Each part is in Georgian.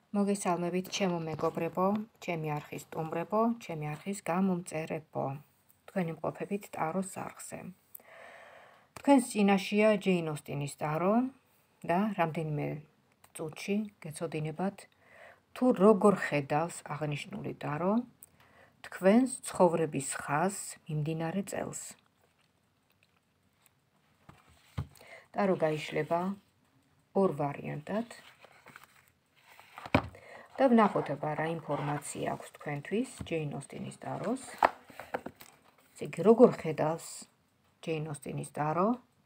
მოგესალმებით, ჩემო მეგობრებო, ჩემი არხის სტუმრებო, ჩემი არხის გამომწერებო. თქვენი მყოფებით ტაროს არხზე. თქვენს წინაშეა ჯეინ ოსტინის ტარო და რამდენიმე წუთში გეცოდინებათ თუ როგორ ხედავს აღნიშნული ტარო თქვენს ცხოვრების ხაზს მიმდინარე წელს. ტარო გაიშლება ორ ვარიანტად. და ვნახოთ აბა რა ინფორმაცია აქვს თქვენთვის ჯეინ ოსტინის ტაროს. იგი როგორ ხედავს ჯეინ ოსტინის ტარო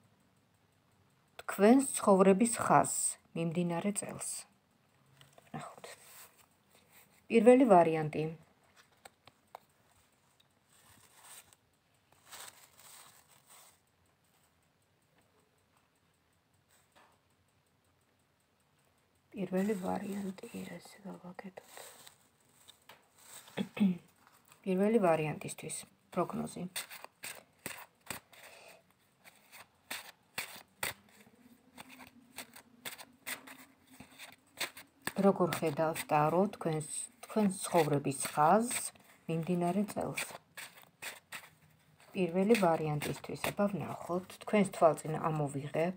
თქვენს ცხოვრების ხაზს მიმდინარე წელს. ვნახოთ. პირველი ვარიანტი. პირველი ვარიანტი ესე გავაკეთოთ. პირველი ვარიანტისთვის პროგნოზი. როგორ ხედავს ტარო თქვენს ცხოვრების ხაზს მიმდინარე წელს. პირველი ვარიანტისთვის აბა ვნახოთ, თქვენს თვალწინ ამოვიღებ.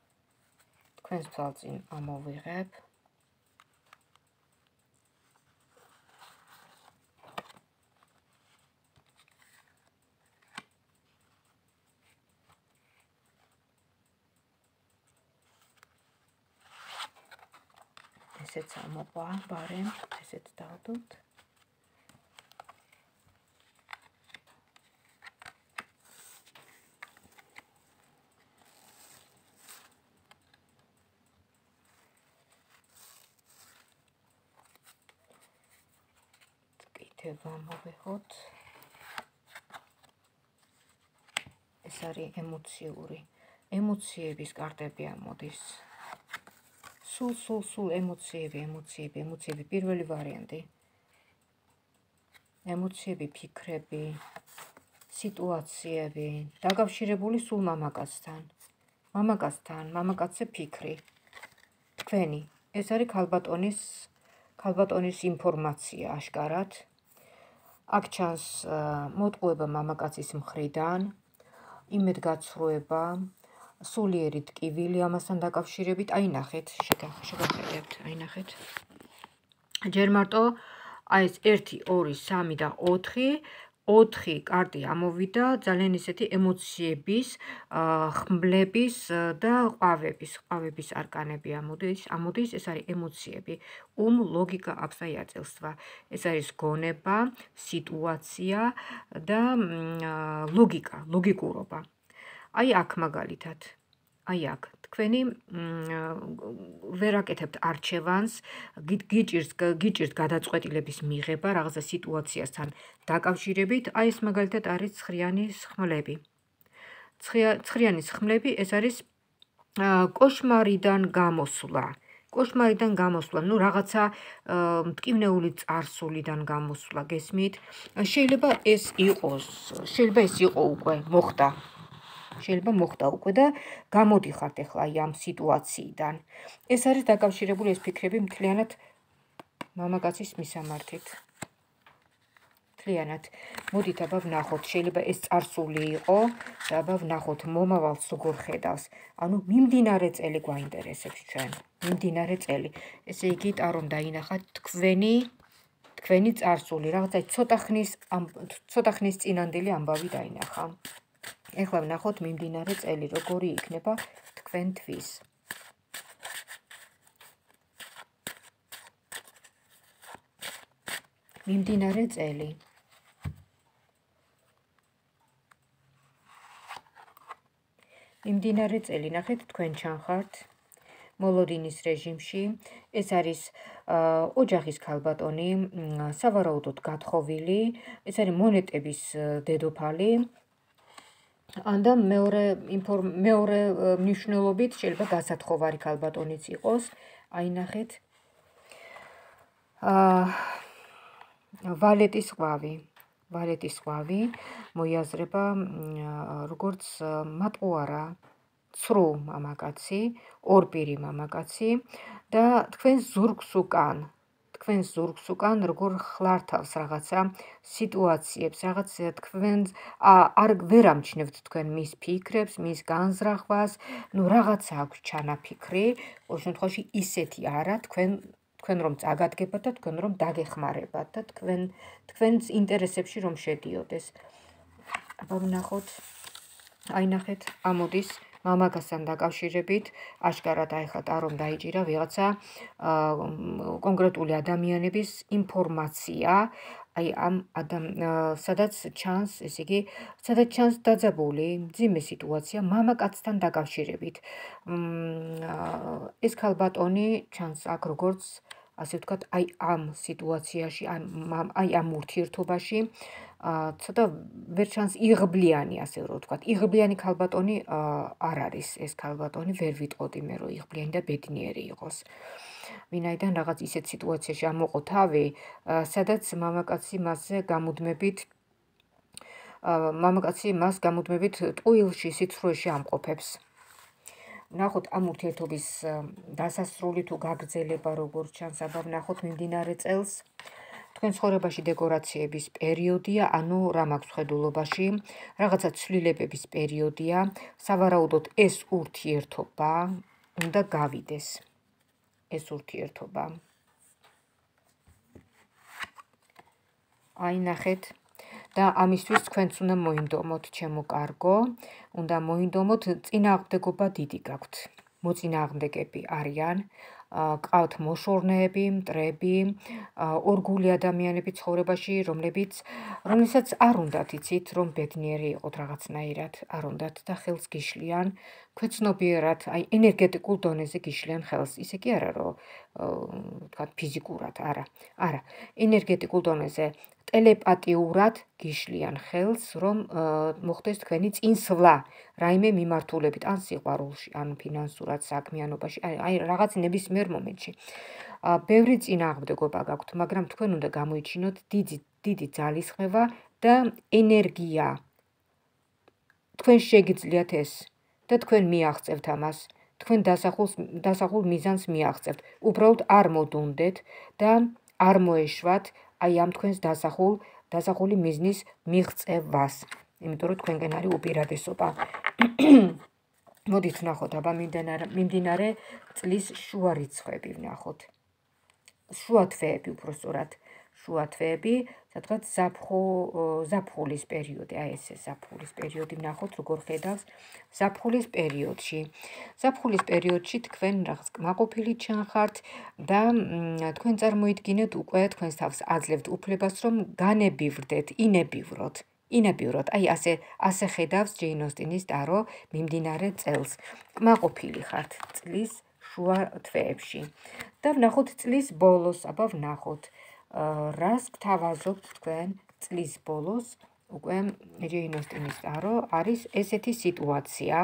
ესეც ამოყვა, ბარემ, ესეც დავდოთ. კიდევ ამოვიღოთ. ეს არის ემოციების კარტები ამოდის. სულ ემოციები, პირველი ვარიანტი. ემოციები, ფიქრები, სიტუაციები, დაკავშირებული სულ მამაკაცთან. მამაკაცზე ფიქრი. თქვენი, ეს არის ქალბატონის ინფორმაცია აშკარად. აქ ჩანს მოტყუება მამაკაცის მხრიდან, იმედგაცრუება, სულიერი ტკივილი ამასთან დაკავშირებით. აი ნახეთ, შეგახედებთ, აი ნახეთ. ჯერ მარტო აი ეს 1, 2, 3 და 4 კარტი ამოვიდა ძალიან ისეთი ემოციების, ხმლების და ყვავების არკანები ამოდის, ეს არის ემოციები, ლოგიკა, აბსა იაწელსვა. ეს არის გონება, სიტუაცია და ლოგიკურობა. აი აქ მაგალითად, თქვენი ვერ აკეთებთ არჩევანს, გიჭირთ გადაწყვეტილების მიღება რაღაცა სიტუაციასთან დაკავშირებით, აი ეს მაგალითად არის ცხრიანის ხმლები. ცხრიანის ხმლები, ეს არის კოშმარიდან გამოსვლა. ნუ რაღაცა მტკივნეული წარსულიდან გამოსვლა, გესმით? შეიძლება ეს იყო უკვე, მოხდა უკვე და გამოდიხართ ახლა აი ამ სიტუაციიდან. ეს არის დაკავშირებული ეს ფიქრები მთლიანად მამაკაცის მისამართით. მოდით აბა ვნახოთ, შეიძლება ეს წარსული იყო და აბა ვნახოთ მომავალს როგორ ხედავს. ანუ მიმდინარე წელი გვაინტერესებს ჩვენ. მიმდინარე წელი. ესე იგი ტარომ დაინახა თქვენი წარსული, რაღაცა ცოტა ხნის წინანდელი ამბავი დაინახა. ეხლა ვნახოთ მიმდინარე წელი როგორი იქნება თქვენთვის. მიმდინარე წელი. ნახეთ, თქვენ ჩანხართ მოლოდინის რეჟიმში. ეს არის ოჯახის ქალბატონი, სავარაუდოდ გათხოვილი, ეს არის მონეტების დედოფალი. და მეორე მნიშვნელობით შეიძლება გასათხოვარი ქალბატონიც იყოს. აი ნახეთ. ვალეტის ყვავი მოიაზრება როგორც მატყუარა, ცრუ მამაკაცი, ორპირი მამაკაცი და თქვენ ზურგს უკან თქვენს ზურგს უკან როგორ ხლართავს რაღაცა სიტუაციებს, რაღაც თქვენ არ ვერ ამჩნევთ თქვენ მის ფიქრებს, მის განზრახვას, ну რაღაცა აქვს ჩანაფიქრი, ყოველ შემთხვევაში ისეთი არა, თქვენ რომ წაგადგებათ და თქვენ რომ დაგეხმარებათ და თქვენს ინტერესებში რომ შედიოდეს. აბა ვნახოთ, აი ნახეთ, ამოდის მამაკაცთან დაკავშირებით, აშკარად აი ხა ტარომ დაიჭირა ვიღაცა კონკრეტული ადამიანების ინფორმაცია, აი ამ სადაც ჩანს, ესე იგი, სადაც ჩანს დაძაბული, მძიმე სიტუაცია მამაკაცთან დაკავშირებით. ეს ქალბატონი ჩანს აქ როგორც ასე ვთქვათ, აი ამ სიტუაციაში, აი ამ ურთიერთობაში ცოტა ვერ ჩანს იღბლიანი, ასე რომ ვთქვათ. იღბლიანი ქალბატონი არ არის ეს ქალბატონი, ვერ ვიტყოდი მე რომ იღბლიანი და ბედნიერი იყოს. ვინაიდან რაღაც ისეთ სიტუაციაში ამოყო თავი, სადაც მამაკაცი მას გამუდმებით ტყუილში, სიცრუეში ამყოფებს. ვნახოთ ამ ურთიერთობის დასასრული თუ გაგრძელება როგორ ჩანს, აბა ვნახოთ მიმდინარე წელს. თქვენ ცხოვრებაში დეკორაციების პერიოდია, ანუ რა მაქვს ხედულობაში, რაღაცა ცვლილებების პერიოდია, სავარაუდოდ ეს ურთიერთობა უნდა გავიდეს. ეს ურთიერთობა. აი ნახეთ. და ამისთვის თქვენც უნდა მოინდომოთ, ჩემო კარგო, უნდა მოინდომოთ, წინააღმდეგობა დიდი გაქვთ. მოწინააღმდეგები არიან, ყავთ მოშორნეები, მტრები, ორგული ადამიანები ცხოვრებაში, რომლებსაც არ უნდათ იცით, რომ ბედნიერი იყოთ რაღაცნაირად, არ უნდათ და ხელს გიშლიან, ქვეცნობიერად, აი ენერგეტიკულ დონეზე გიშლიან ხელს. ისე კი არა, რომ ვთქვათ ფიზიკურად, არა, ენერგეტიკულ დონეზე ტელეპათიურად გიშლიან ხელს, რომ მოხდეს თქვენი წინსვლა რაიმე მიმართულებით, ან სიყვარულში, ან ფინანსურად, საქმიანობაში, აი რაღაც ნებისმიერ მომენტში. ბევრი წინააღმდეგობა გაქვთ, მაგრამ თქვენ უნდა გამოიჩინოთ დიდი ძალისხმევა და ენერგია. თქვენ შეგიძლიათ ეს და თქვენ მიაღწევთ ამას. თქვენ დასახულ მიზანს მიაღწევთ. უბრალოდ არ მოდუნდეთ და არ მოეშვათ აი ამ თქვენს დასახული მიზნის მიღწევას. იმიტომ რომ თქვენგან არის უპირატესობა. მოდით ვნახოთ, აბა მიმდინარე წლის შუა რიცხვები ვნახოთ. შუა თვეები, უბრალოდ შუა თვეები, სადღაც ზაფხულის პერიოდი, აი ესე ზაფხულის პერიოდი ვნახოთ, როგორ ხედავს ზაფხულის პერიოდში თქვენ რაღაც კმაყოფილი ჩანხართ და თქვენ წარმოიდგინეთ უკვე თქვენს თავს აძლევთ უფლებას, რომ განებივრდეთ, ინებივროთ, აი ასე ხედავს ჯეინ ოსტინის ტარო მიმდინარე წელს. კმაყოფილი ხართ წლის შუა თვეებში. და ვნახოთ წლის ბოლოს, აბა ვნახოთ, რას გთავაზობთ თქვენ წლის ბოლოს, უკვე ჯეინ ოსტინის ტარო არის ესეთი სიტუაცია.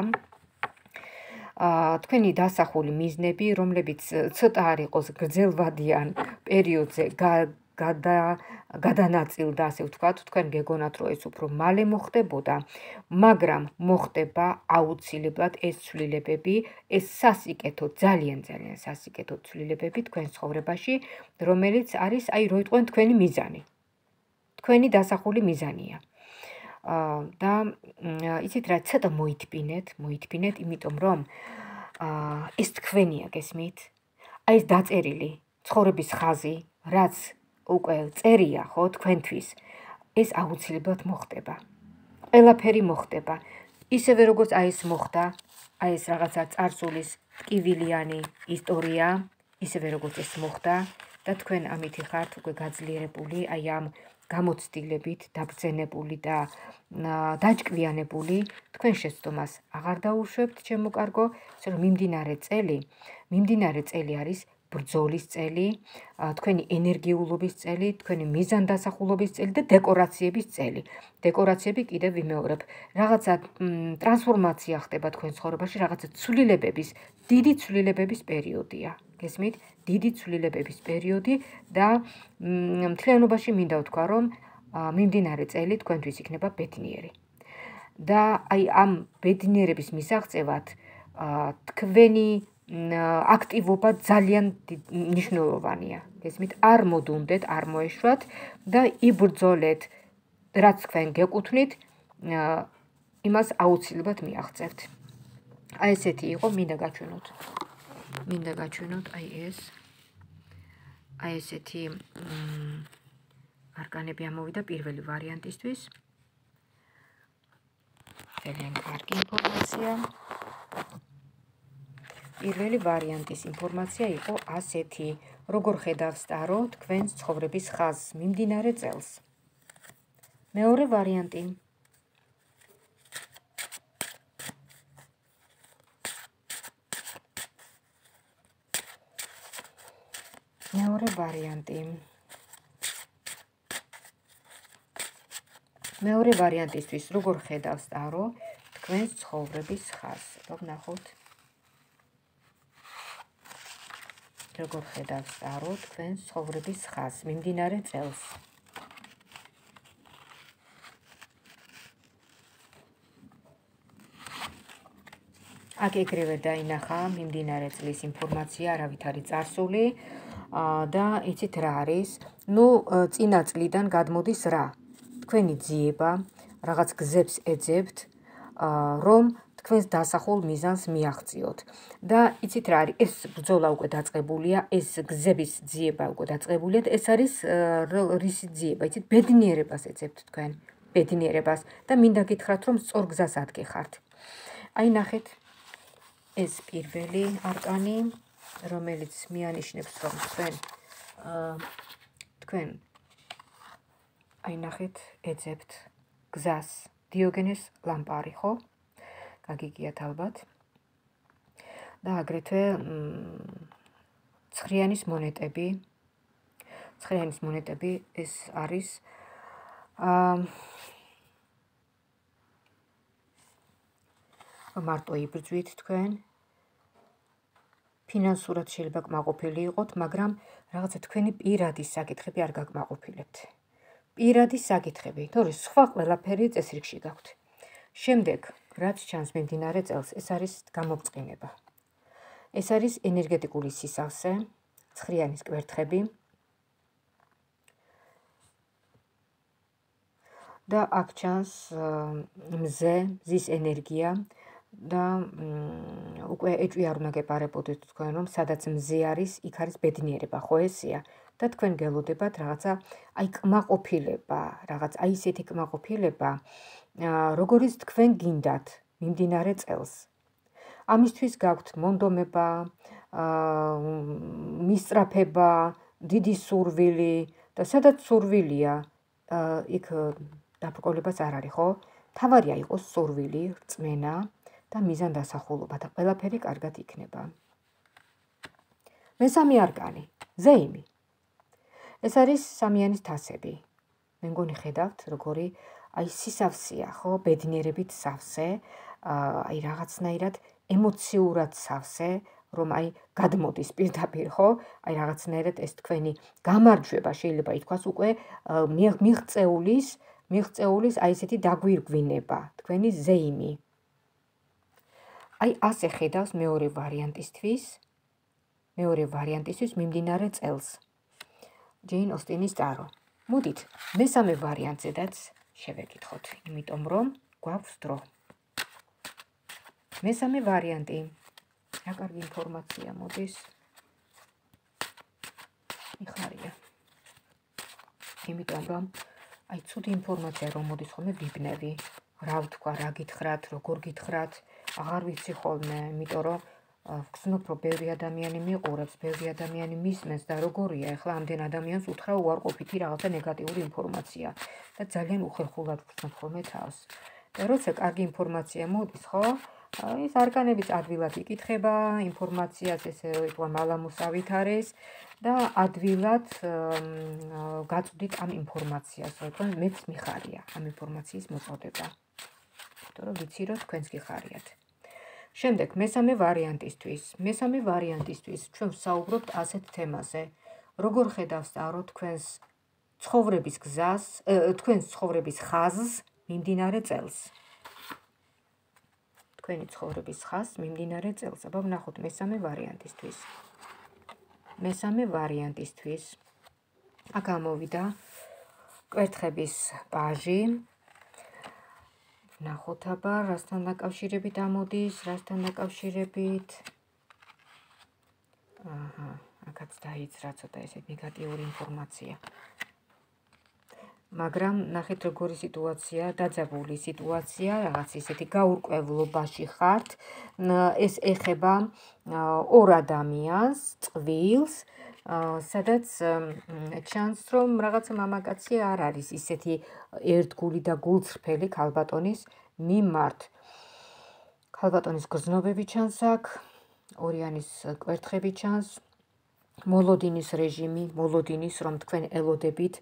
თქვენი დასახული მიზნები, რომლებიც ცოტა არ იყოს გრძელვადიან პერიოდზე გადანაწილდა, ასე ვთქვათ, თქვენ გეგონათ, რომ ეს უფრო მალე მოხდებოდა, მაგრამ მოხდება აუცილებლად ეს ცვლილებები, ეს სასიკეთო, ძალიან სასიკეთო ცვლილებები თქვენ ცხოვრებაში, რომელიც არის, აი რო იტყვენ თქვენი მიზანი. თქვენი დასახული მიზანია. და იცით რა, ცოტა მოითბინეთ, იმიტომ რომ ეს თქვენია, გესმით? აი ეს დაწერილი ცხოვრების ხაზი, რაც უკვე წერია, ხო, თქვენთვის, ეს აუცილებლად მოხდება. ყველაფერი მოხდება. ისევე როგორც აი ეს მოხდა, აი ეს რაღაცა წარსულის ტკივილიანი ისტორია, ისევე როგორც ეს მოხდა და თქვენ ამითი ხართ უკვე გაძლიერებული, აი ამ გამოცდილებით, დაბრძენებული და დაჭკვიანებული, თქვენ შეცდომას აღარ დაუშვებთ, ჩემო კარგო, ისე რომ მიმდინარე წელი არის ბრძოლის წელი, თქვენი ენერგიულობის წელი, თქვენი მიზანდასახულობის წელი და დეკორაციების წელი. დეკორაციები კიდევ ვიმეორებ. რაღაცა ტრანსფორმაცია ხდება თქვენ ცხოვრებაში, რაღაცა დიდი ცვლილებების პერიოდია. გესმით? დიდი ცვლილებების პერიოდი და მთლიანობაში მინდა ვთქვა, რომ მიმდინარე წელი თქვენთვის იქნება ბედნიერი. და აი ამ ბედნიერების მისაღწევად თქვენი აქტივობა ძალიან მნიშვნელოვანია. გესმით, არ მოდუნდეთ, არ მოეშვათ და იბრძოლეთ, რაც თქვენ გეკუთვნით, იმას აუცილებლად მიაღწევთ. აი ესეთი იყო, მინდა გაჩვენოთ აი ეს. აი ესეთი არკანები ამოვიდა პირველი ვარიანტისთვის. ძალიან კარგი ინფორმაცია. პირველი ვარიანტის ინფორმაცია იყო ასეთი, როგორ ხედავს ტარო თქვენს ცხოვრების ხაზს მიმდინარე წელს. მეორე ვარიანტი. მეორე ვარიანტისთვის როგორ ხედავს ტარო თქვენს ცხოვრების ხაზს. ვნახოთ. როგორ ხედავს ტარო თქვენს ცხოვრების ხაზს მიმდინარე წელს. აქ ეგრევე დაინახა მიმდინარე წლის ინფორმაცია, არავით არის წარსული და იცით რა არის? წინა წლიდან გადმოდის რა? თქვენი ძიება, რაღაც გზებს ეძებთ, რომ თქვენს დასახულ მიზანს მიაღწიოთ. და იცით რა არის? ეს ბრძოლა უკვე დაწყებულია, ეს გზების ძიება უკვე დაწყებულია, ეს არის რისი ძიება? იცით, ბედნიერებას ეძებთ თქვენ, ბედნიერებას და მინდა გითხრათ, რომ სწორ გზას ადგეხართ. აი ნახეთ, ეს პირველი არკანი, რომელიც მიანიშნებს, რომ თქვენ აი ნახეთ, ეძებთ გზას. დიოგენეს ლამპარი, ხო? გაგიგიათ ალბათ. და აგრეთვე ცხრიანის მონეტები. ცხრიანის მონეტები ეს არის მარტო იბრძვით თქვენ. ფინანსურად შეიძლება კმაყოფილი იყოთ, მაგრამ რაღაცა თქვენი პირადი საკითხები არ გაკმაყოფილებთ. პირადი საკითხები, თორე სხვა ყველაფერი წესრიგში გაქვთ. შემდეგ, რაც ჩანს მიმდინარე წელს, ეს არის გამოწყინება. ეს არის ენერგეტიკული სისავსე, ცხრიანის კვერთხები. და აქ ჩანს მზის ენერგია და უკვე ეჭვი არ უნდა გეპარებოდეთ თქვენ, რომ სადაც მზე არის, იქ არის ბედნიერება, ხო ესეა? და თქვენ გელოდებათ რაღაცა აი კმაყოფილება, რაღაც აი ესეთი კმაყოფილება, როგორიც თქვენ გინდათ მიმდინარე წელს. ამისთვის გაქვთ მონდომება, მისწრაფება, დიდი სურვილი და სადაც სურვილია, იქ დაბრკოლებას არ არის, ხო? თავარია იყოს სურვილი, რწმენა და მიზანდასახულობა და ყველაფერი კარგად იქნება. მესამე არკანი, ზეიმი. ეს არის სამიანის თასები. მე მგონი ხედავთ, როგორი აი სისავსეა, ხო? ბედნიერებით სავსე, აი რაღაცნაირად ემოციურად სავსე, რომ აი გადმოდის პირდაპირ, ხო? აი რაღაცნაირად ეს თქვენი გამარჯვება შეიძლება ითქვას უკვე მიღწეულის აი ესეთი დაგვირგვინება, თქვენი ზეიმი. აი ასე ხედავს მეორე ვარიანტისთვის მიმდინარე წელს. ჯეინ ოსტინის ტარო. მოდით, მესამე ვარიანტზედაც შევეკითხოთ, იმიტომ რომ გვაქვს დრო. მესამე ვარიანტი. რა კარგი ინფორმაცია მოდის. მიხარია. იმიტომ რომ აი ცუდი ინფორმაცია რომ მოდის ხოლმე ვიბნევი. რა ვთქვა, რა გითხრათ, როგორ გითხრათ, აღარ ვიცი ხოლმე, იმიტომ რომ ვგრძნობ, რომ ბევრი ადამიანი მიყურებს, ბევრი ადამიანი მისმენს და როგორია, ეხლა ამდენ ადამიანს უთხრა უარყოფითი რაღაცა ნეგატიური ინფორმაცია და ძალიან უხერხულად ვგრძნობ ხოლმე თავს. და როცა კარგი ინფორმაცია მოდის, ხო? ეს არკანებიც ადვილად იკითხება, ინფორმაციას ესე ვთქვა მალამუსავით არის და ადვილად გაწვდით ამ ინფორმაციას, რომ მეც მიხარია ამ ინფორმაციის მოწოდება. იმიტომ რომ ვიცი, რომ თქვენც გიხარიათ. შემდეგ, მესამე ვარიანტისთვის ჩვენ ვსაუბრობთ ასეთ თემაზე. როგორ ხედავს ტარო თქვენს ცხოვრების გზას, თქვენს ცხოვრების ხაზს მიმდინარე წელს. თქვენი ცხოვრების ხაზს მიმდინარე წელს. აბა ვნახოთ მესამე ვარიანტისთვის. მესამე ვარიანტისთვის აქ ამოვიდა კვერთხების პაჟი. ვნახოთ აბა რასთან დაკავშირებით ამოდის, რასთან დაკავშირებით. აქაც დაიძრა ცოტა ესეთ ნეგატიური ინფორმაცია. მაგრამ ნახეთ როგორი სიტუაცია, დაძაბული სიტუაცია, რაღაც ისეთი გაურკვევლობაში ხართ. ეს ეხება ორ ადამიანს, წყვილს, სადაც ჩანს, რომ რაღაცა მამაკაცი არ არის ისეთი ერთგული და გულწრფელი ქალბატონის მიმართ. ქალბატონის გრძნობები ჩანს აქ, ორიანის კვერთხები ჩანს, მოლოდინის რეჟიმი, მოლოდინის, რომ თქვენ ელოდებით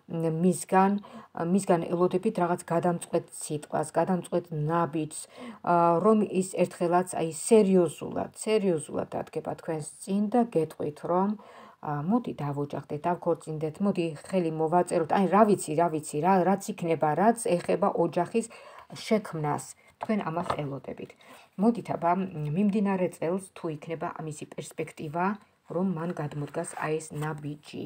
მისგან ელოდებით რაღაც გადამწყვეტ სიტყვას, გადამწყვეტ ნაბიჯს, რომ ის ერთხელაც აი სერიოზულად დადგება თქვენს წინ და გეტყვით, რომ მოდი დავოჯახდეთ, დავქორწინდეთ, მოდი ხელი მოვაწეროთ, აი რა ვიცი, რაც იქნება, რაც ეხება ოჯახის შექმნას, თქვენ ამას ელოდებით. მოდით აბა მიმდინარე წელს თუ იქნება ამისი პერსპექტივა, რომ მან გადმოდგას აი ეს ნაბიჯი.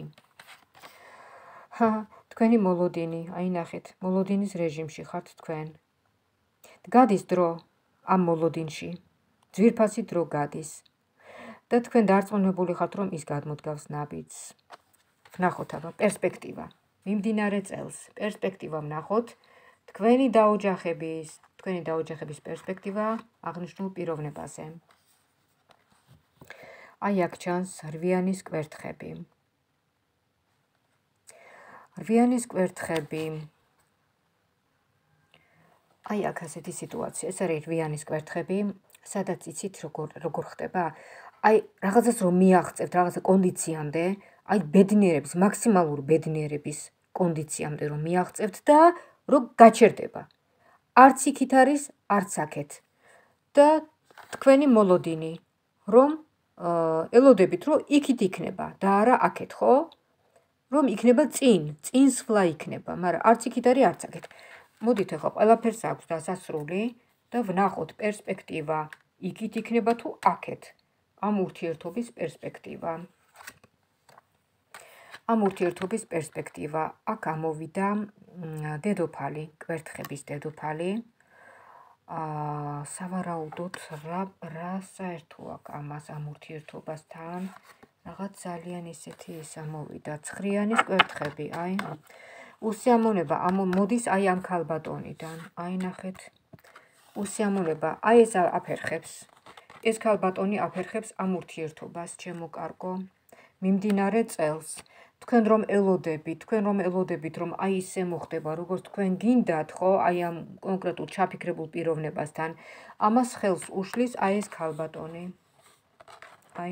თქვენი მოლოდინი, აი ნახეთ, მოლოდინის რეჟიმში ხართ თქვენ. გადის დრო ამ მოლოდინში, ძვირფასი დრო გადის. და თქვენ დარწმუნებული ხართ, რომ ის გადმოდგავს ნაბიჯს. ვნახოთ აბა პერსპექტივა. მიმდინარე წელს პერსპექტივა ვნახოთ, თქვენი დაოჯახების პერსპექტივა აღნიშნულ პიროვნებაზე. აი აქ ჩანს რვიანის კვერთხები. რვიანის კვერთხები. აი აქ ასეთი სიტუაცია, ეს არის რვიანის კვერთხები, სადაც იცით როგორ ხდება? აი რაღაცას რომ მიაღწევთ რაღაცა კონდიციამდე, აი ბედნიერების, მაქსიმალური ბედნიერების კონდიციამდე რომ მიაღწევთ და რომ გაჩერდება. არც იქით არის, არც აქეთ. და თქვენი მოლოდინი, რომ ელოდებით, რომ იქით იქნება და არა აქეთ, ხო? რომ იქნება წინსვლა იქნება, მაგრამ არც იქით არის, არც აქეთ. მოდით ახლა ყველაფერს აქვს დასასრული და ვნახოთ პერსპექტივა იქით იქნება თუ აქეთ. ამ ურთიერთობის პერსპექტივა. აქ ამოვიდა დედოფალი, კვერთხების დედოფალი. სავარაუდოდ რა საერთო აქვს ამას ამ ურთიერთობასთან? რაღაც ძალიან ისეთი ის ამოვიდა, ცხრიანის კვერთხები, აი. უსიამოვნება მოდის აი ამ ქალბატონიდან. აი ნახეთ. უსიამოვნება, აი ეს აფერხებს. ეს ქალბატონი აფერხებს ამ ურთიერთობას, ჩემო კარგო. მიმდინარე წელს. თქვენ რომ ელოდებით, რომ აი ისე მოხდება, როგორც თქვენ გინდათ, ხო, აი ამ კონკრეტულ ჩაფიქრებულ პიროვნებასთან, ამას ხელს უშლის აი ეს ქალბატონი. აი.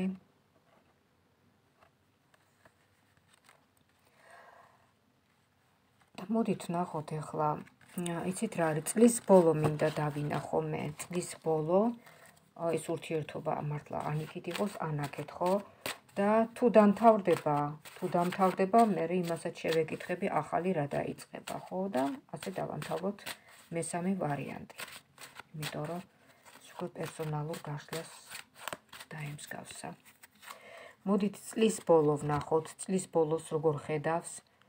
მოდით ვნახოთ ახლა, იცით რა არის, წლის ბოლო მინდა დავინახო მე, წლის ბოლო, ეს ურთიერთობა მართლა ან იქით იყოს, ან აქეთ, ხო? და თუ დამთავრდება, მე იმასაც შევეკითხები, ახალი რა დაიწყება, ხო? და ასე დავამთავროთ მესამე ვარიანტი. იმიტომ რომ სულ პერსონალურ გაშლას დაემსგავსა. მოდით წლის ბოლო ვნახოთ, წლის ბოლოს როგორ ხედავს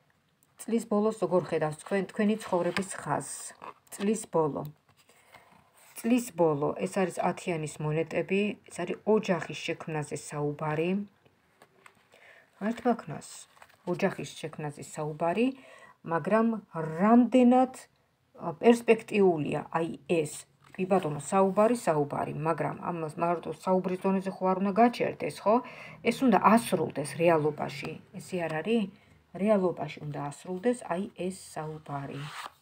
თქვენი ცხოვრების ხაზს. წლის ბოლო, ეს არის 10-იანის მონეტები, ეს არის ოჯახის შექმნაზე საუბარი. ერთმანქნას ოჯახის შექმნაზე საუბარი, მაგრამ რამდენად პერსპექტიულია აი ეს. კი ბატონო, საუბარი, მაგრამ ამას მარტო საუბრის დონეზე ხო არ უნდა გაჩერდეს, ხო? ეს უნდა ასრულდეს რეალობაში. ესე არ არის? რეალობაში უნდა ასრულდეს აი ეს საუბარი.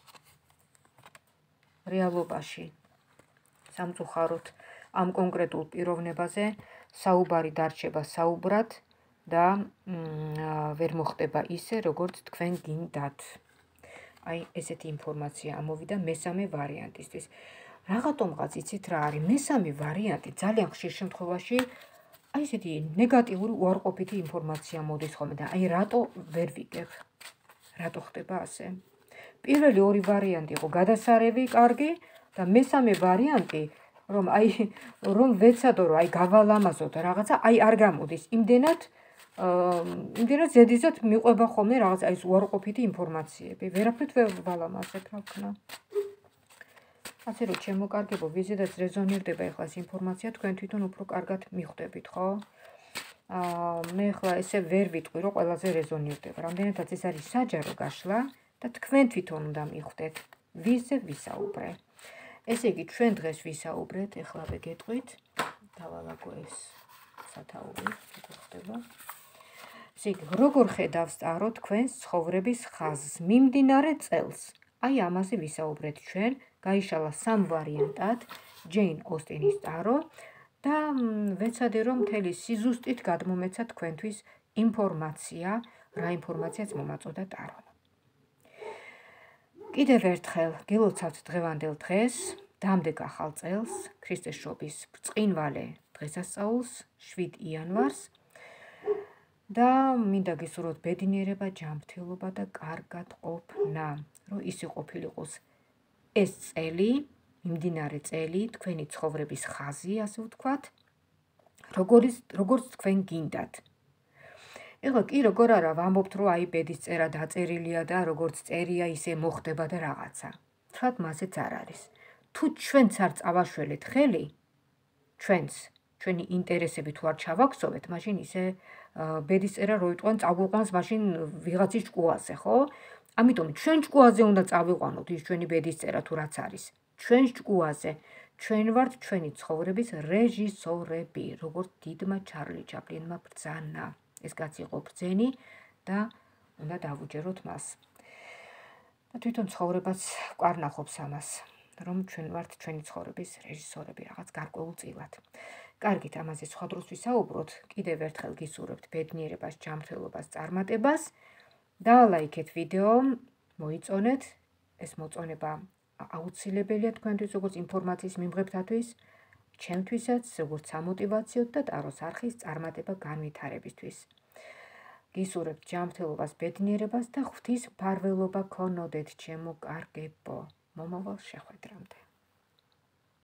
რეალობაში. სამწუხაროდ ამ კონკრეტულ პიროვნებაზე საუბარი დარჩება საუბრად და ვერ მოხდება ისე, როგორც თქვენ გინდათ. აი ესეთი ინფორმაცია ამოვიდა მესამე ვარიანტისთვის. რაღაცომღაც იცით რა არის, მესამე ვარიანტი ძალიან ხშირ შემთხვევაში აი ესეთი ნეგატიური უარყოფითი ინფორმაცია მოდის ხოლმე და აი რატო ვერ ვიგებ? რატო ხდება ასე? პირველი ორი ვარიანტი იყო გადასარევი, კარგი და მესამე ვარიანტი რომ ვეცადო რომ გავალამაზოთ რაღაცა, არ გამოდის. იმდენად ზედიზედ მიყვება ხოლმე რაღაცა ის უარყოფითი ინფორმაციები. ვერაფრით ვერ ვალამაზებ, რა ვქნა. ასე რომ ჩემოკარგებო, ვიზედაც რეზონირდება ეხლა ეს ინფორმაცია, თქვენ თვითონ უფრო კარგად მიხვდებით, ხო? მე ახლა ესე ვერ ვიტყვი, რომ ყველაზე რეზონირდება. რამდენადაც ეს არის საჯარო გაშლა და თქვენ თვითონ უნდა მიხვდეთ, ვიზე ვისაუბრე. ესე იგი, ჩვენ დღეს ვისაუბრეთ, ეხლავე გეტყვით, დავალაგო ეს სათაური, როგორ ხდება. ესე იგი, როგორ ხედავს წარო თქვენს ცხოვრების ხაზს მიმდინარე წელს? აი ამაზე ვისაუბრეთ ჩვენ, გაიშალა 3 ვარიანტად, ჯეინ ოსტინის წარო და ვეცადე რომ მთელი სიზუსტით გადმომეცა თქვენთვის ინფორმაცია, რა ინფორმაციაც მომაწოდა ტარო. კიდევ ერთხელ გილოცავთ დღევანდელ დღეს, დამდეგ ახალ წელს, ქრისტეს შობის ბრწყინვალე დღესასწაულს, 7 იანვარს და მინდა გისურვოთ ბედნიერება, ჯანმრთელობა და კარგად ყოფნა, რომ ისი ყოფილიყოს ეს წელი, მიმდინარე წელი, თქვენი ცხოვრების ხაზი, ასე ვთქვათ, როგორც თქვენ გინდათ. ეხლა კი როგორ არა ვამბობთ, რომ აი ბედისწერა დაწერილია და როგორც წერია, ისე მოხდება და რაღაცა. თქვათ მასეც არ არის. თუ ჩვენც არ წავაშველეთ ხელი, ჩვენი ინტერესები თუ არ ჩავაქსოვეთ, მაშინ ისე ბედისწერა რო იტყვიან, წაგვიყვანს მაშინ ვიღაცის ჭკუაზე, ხო? ამიტომ ჩვენ ჭკუაზე უნდა წავიყვანოთ ის ჩვენი ბედისწერა თუ რაც არის. ჩვენ ჭკუაზე. ჩვენ ვართ ჩვენი ცხოვრების რეჟისორები, როგორც დიდმა ჩარლი ჩაპლინმა ბრძანა. ეს კაცი იყო ბრძენი და უნდა დავუჯეროთ მას. და თვითონ ცხოვრებას ვკარნახობს ამას, რომ ჩვენ ვართ ჩვენი ცხოვრების რეჟისორები რაღაც გარკვეულწილად. კარგით, ამაზე სხვა დროს ვისაუბროთ. კიდევ ერთხელ გისურვებთ ბედნიერებას, ჯანმრთელობას, წარმატებას. დაალაიქეთ ვიდეო, მოიწონეთ. ეს მოწონება აუცილებელია თქვენთვის, როგორც ინფორმაციის მიმღებთათვის, ჩემთვისაც, როგორც სამოტივაციოდ და ტაროს არხის წარმატება განვითარებისთვის. გისურვებთ ჯანმრთელობას, ბედნიერებას და ღვთის მფარველობა გქონოდეთ, ჩემო კარგებო. მომავალ შეხვედრამდე.